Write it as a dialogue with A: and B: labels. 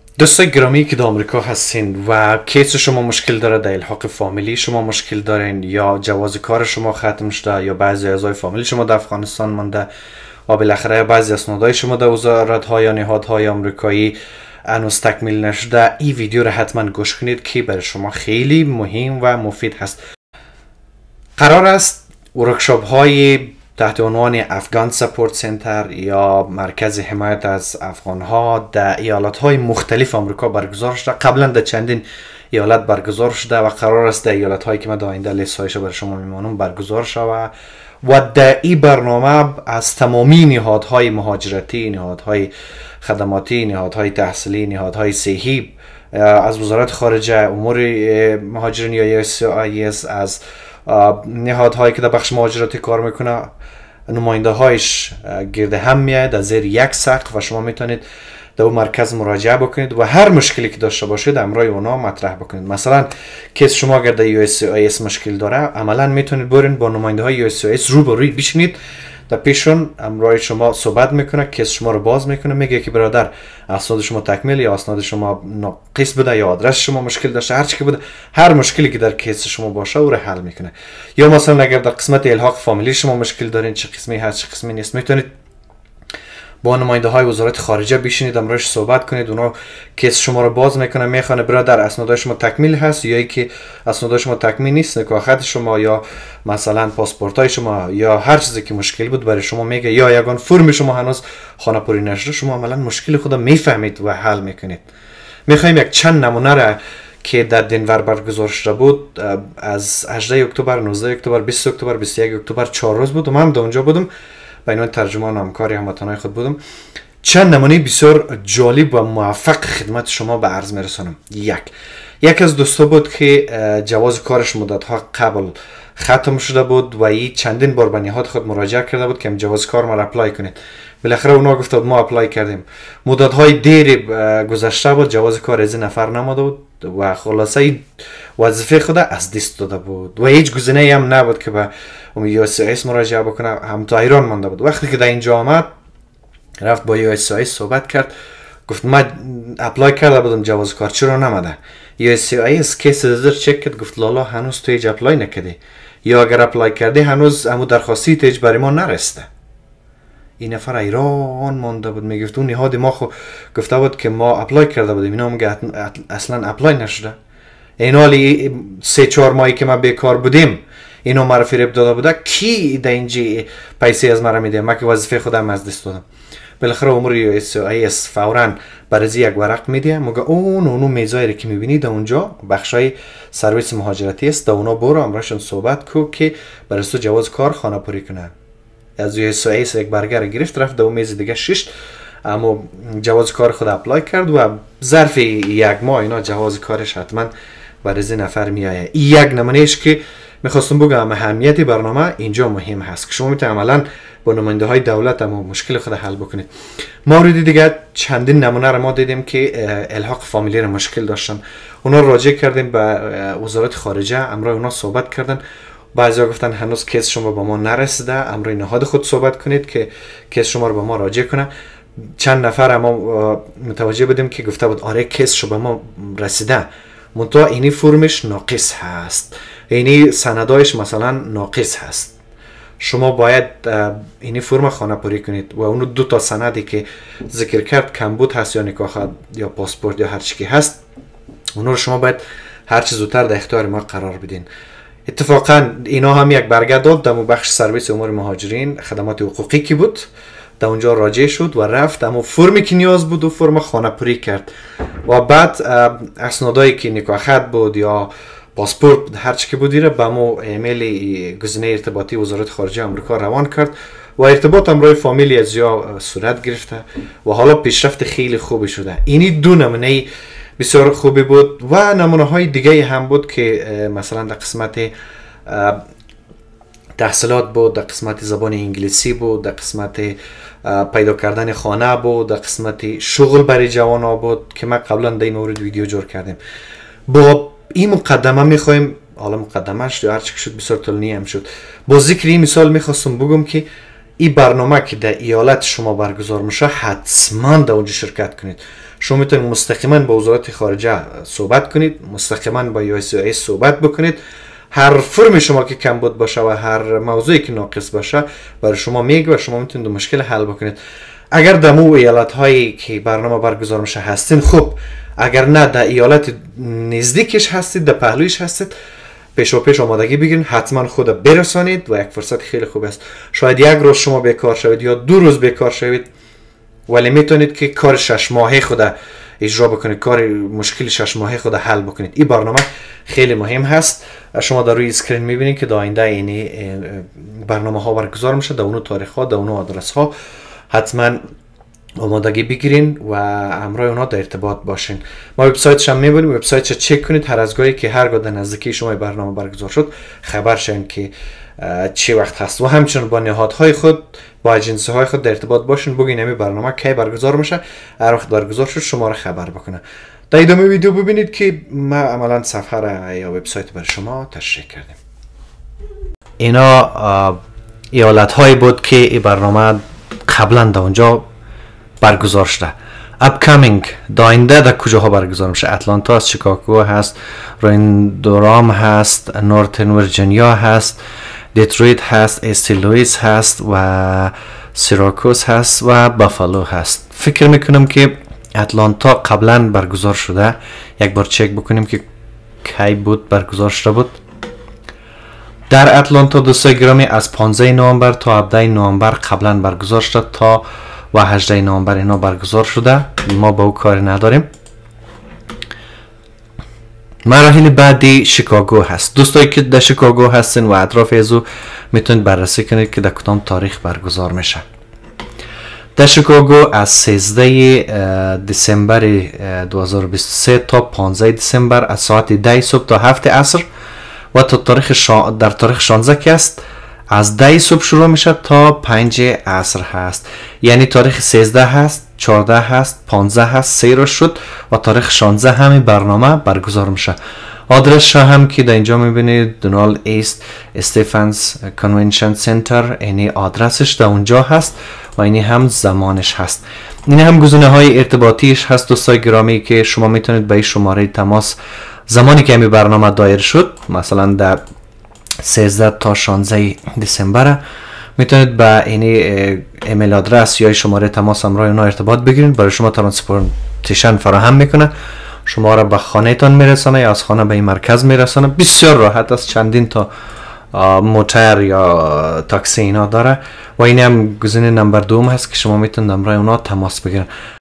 A: دوستای گرامی که در آمریکا هستین و کیس شما مشکل داره در الحاق فامیلی، شما مشکل دارین یا جواز کار شما ختم شده یا بعضی اعضای فامیلی شما در افغانستان مانده و بالاخره بعضی اسنادهای شما در وزارت‌ها یا نهادهای آمریکایی هنوز تکمیل نشده، این ویدیو را حتما گوش کنید که برای شما خیلی مهم و مفید هست. قرار است ورکشاپ های تحت عنوان افغان سپورت سنتر یا مرکز حمایت از افغان ها در ایالات های مختلف آمریکا برگزار شده. قبلا در چندین ایالت برگزار شده و قرار است در ایالت هایی که من در آینده لیست‌هایش برای شما میمانم برگزار شود و در این برنامه از تمامی نهادهای مهاجرتی، نهادهای خدماتی، نهادهای تحصیلی، نهادهای صحی، از وزارت خارجه امور مهاجرین یا USCIS، از نهادهایی که در بخش مهاجرتی کار میکنه، نماینده هایش گرد هم میاد در زیر یک سقف و شما میتونید در اون مرکز مراجعه بکنید و هر مشکلی که داشته باشید امرای اونا مطرح بکنید. مثلا کیس شما اگر در USCIS مشکل داره، عملا میتونید برین با نماینده های USCIS روبروی بشینید، در پیشون امرای شما صحبت میکنه، کیس شما رو باز میکنه، میگه که برادر اسناد شما تکمیل یا اسناد شما ناقص بوده یا آدرس شما مشکل داشته، هر چی که بوده، هر مشکلی که در کیس شما باشه او رو حل میکنه. یا مثلا اگر در قسمت الحاق فامیلی شما مشکل دارین، چه قسمی هست چه قسمی نیست، میتونید با نماینده های وزارت خارجه بشینید، امروز صحبت کنید، اونا کیس شما رو باز میکنه، میخوانه برادر اسناد شما تکمیل هست یا که اسناد شما تکمیل نیست، نکاح خط شما یا مثلا پاسپورت های شما یا هر چیزی که مشکل بود برای شما میگه، یا یگان فرم شما هنوز خانه پوری نشده، شما عملا مشکل خود میفهمید و حل میکنید. میخوایم یک چند نمونه را که در دنور برگزار شده بود، از 18 اکتبر، 19 اکتبر، 20 اکتبر، 21 اکتبر 4 روز بود و من در اونجا بودم، بین ترجمان و همکاری هموطنای خود بودم. چند نمونه بسیار جالب و موفق خدمت شما به عرض میرسانم. یک از دوستا بود که جواز کارش مدت ها قبل ختم شده بود و ای چندین بار به نهاد خود مراجعه کرده بود که جواز کار ما را اپلای کنید. بالاخره اونا گفت ما اپلای کردیم. مدت های دیر گذشته بود، جواز کار از نفر نماده بود و خلاصه وظیفه خود از دست داده بود و هیچ گزینه‌ای هم نبود که به USCIS مراجعه بکنه، هم تا ایران مانده بود. وقتی که در اینجا آمد رفت با USCIS صحبت کرد، گفت ما اپلای کرده بودم جواز کار، چرا نماده؟ USCIS کیس زر چک کرد، گفت لالا هنوز تو هیچ اپلای نکردی، یا اگر اپلای کردی هنوز همون درخواستی تو هیچ برای ما نرسیده. این نفر ایران مانده بود، میگفت اون نهاد ما خو گفته بود که ما اپلای کرده بودیم، اینا میگه اصلا اپلای نشده. این حالی 3-4 ماهی که ما بیکار بودیم اینو مرا فریب داده بوده، کی در اینجا پیسه از مرا میده؟ ما که وظیفه خودم از دست دادم. بالاخره امور USCIS فورا برای یک ورق میده، میگه اون میزایی که میبینید اونجا بخشای سرویس مهاجرتی است، در اونا برو امرشون صحبت کو که برای تو جواز کار خانه پوری کنه. از USCIS یک برگر گرفت، رفت در اون میز دیگه ششت، اما جواز کار خود اپلای کرد و ظرف یک ماه اینا جواز کارش حتما برای نفر میآید. این یک نمونهش که میخواستم بگم اهمیت برنامه اینجا مهم هست که شما میتونید عملا با نماینده های دولت اما مشکل خود حل بکنید. مورد دیگه چندین نمونه را ما دیدیم که الحاق فامیلی را مشکل داشتن، اونا راجع کردیم به وزارت خارجه، امرای اونا صحبت کردن. بعضیا گفتن هنوز کیس شما با ما نرسیده، امرای نهاد خود صحبت کنید که کیس شما رو با ما راجع کنه. چند نفر ما متوجه بودیم که گفته بود آره کیس شما به ما رسیده، منتها اینی فرمش ناقص هست، اینی سندایش مثلا ناقص هست، شما باید اینی فرم خانه پوری کنید و اونو 2 تا سندی که ذکر کرد کمبود هست یا نکاح یا پاسپورت یا هر چی که هست، اونو رو شما باید هر چه زودتر در اختیار ما قرار بدین. اتفاقا اینا هم یک برگه داد در بخش سرویس امور مهاجرین خدمات حقوقی کی بود، در اونجا راجع شد و رفت اما فرمی که نیاز بود و فرم خانه پوری کرد و بعد اسنادایی که نکاح خط بود یا پاسپورت هر چی که بودی را به مو ایمیل گزینه ارتباطی وزارت خارجه آمریکا روان کرد و ارتباط امروی فامیلی از یا صورت گرفته و حالا پیشرفت خیلی خوبی شده. اینی 2 نمونه بسیار خوبی بود و نمونه های دیگه هم بود که مثلا در قسمت تحصیلات بود، در قسمت زبان انگلیسی بود، در قسمت پیدا کردن خانه بود، در قسمت شغل برای جوان بود که ما قبلا در این مورد ویدیو جور کردیم. با این مقدمه میخوایم، حالا مقدمهش یا هر چی شد بسیار طولانی هم شد، با ذکر این مثال میخواستم بگم که این برنامه که در ایالت شما برگزار میشه حتما در اونجا شرکت کنید، شما میتونید مستقیما با وزارت خارجه صحبت کنید، مستقیما با USAID صحبت بکنید. هر فرم شما که کمبود باشه و هر موضوعی که ناقص باشه برای شما میگه و شما میتونید مشکل حل بکنید. اگر در مو ایالت هایی که برنامه برگزار میشه هستین خوب، اگر نه در ایالت نزدیکش هستید، در پهلویش هستید، پیش آمادگی بگیرید، حتما خود برسانید و یک فرصت خیلی خوب است. شاید یک روز شما بیکار شوید یا 2 روز بیکار شوید، ولی میتونید که کار 6 ماهه خود اجرا بکنید، کار مشکل 6 ماهه خود حل بکنید. این برنامه خیلی مهم هست. شما در روی اسکرین میبینید که در آینده این برنامه ها برگزار میشه، در اون تاریخ ها، در اون آدرس ها. حتما آمادگی بگیرین و همراه اونها در ارتباط باشین. ما وبسایتش هم میبینیم، وبسایتش چک کنید هر از گاهی که هرگاه در نزدیکی شما برنامه برگزار شد خبر شین که چه وقت هست و همچنین با نهادهای خود، با اجنسی های خود در ارتباط باشین، بگین همین برنامه کی برگزار میشه، هر وقت برگزار شد شما را خبر بکنه. در ادامه ویدیو ببینید که ما عملا صفحه را یا وبسایت برای شما تشریح کردیم. اینا ایالت هایی بود که این برنامه قبلا در اونجا برگزار شده. upcoming داینده در کجاها برگزار میشه؟ اتلانتا هست، شیکاگو هست، دورام هست، نورتن ویرجینیا هست، دیترویت هست، ایستی لوئیس هست و سیراکوز هست و بافالو هست. فکر میکنم که اتلانتا قبلا برگزار شده. یک بار چک بکنیم که کی بود برگزار شده بود. در اتلانتا دوستای گرامی از 15 نوامبر تا 17 نوامبر قبلا برگزار شده تا و 18 نوامبر اینا برگزار شده. ما با او کاری نداریم. مراحل بعدی شیکاگو هست. دوستایی که در شیکاگو هستین و اطراف ازو میتونید بررسی کنید که در کدام تاریخ برگزار میشه. در شیکاگو از 13 دسامبر 2023 تا 15 دسامبر از ساعت 10 صبح تا 7 عصر و تا در تاریخ 16 که است از 10 صبح شروع میشه تا 5 عصر هست. یعنی تاریخ 13 هست، 14 هست، 15 هست، 3 روز شد و تاریخ 16 همین برنامه برگزار میشه. آدرس هم که در اینجا میبینید دونالد ایست استیفنز کنونشن سنتر، اینی آدرسش در اونجا هست و اینی هم زمانش هست. این هم گزینه های ارتباطیش هست دوستای گرامی که شما میتونید به این شماره تماس زمانی که همین برنامه دایر شد، مثلا در 13 تا 16 دسامبر میتونید با این ایمیل آدرس یا شماره تماس همراه اونا ارتباط بگیرید. برای شما ترانسپورتیشن فراهم میکنه، شما را به خانه تان میرسانه یا از خانه به این مرکز میرسانه. بسیار راحت است، چندین تا موتر یا تاکسی اینا داره و این هم گزینه نمبر 2 هست که شما میتونید همراه اونا تماس بگیرید.